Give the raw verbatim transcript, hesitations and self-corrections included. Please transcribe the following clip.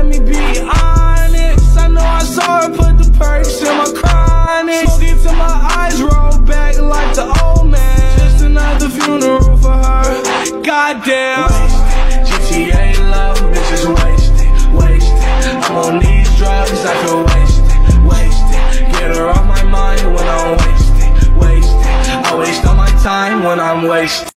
let me be honest. I know I saw her put the perks in my chronic. Smoke it till my eyes roll back like the old man. Just another funeral for her. Goddamn. Wasted. G T A love, bitches wasted, wasted. I'm on these drugs, I feel wasted, wasted. Get her off my mind when I'm wasted, wasted. I waste all my time when I'm wasted.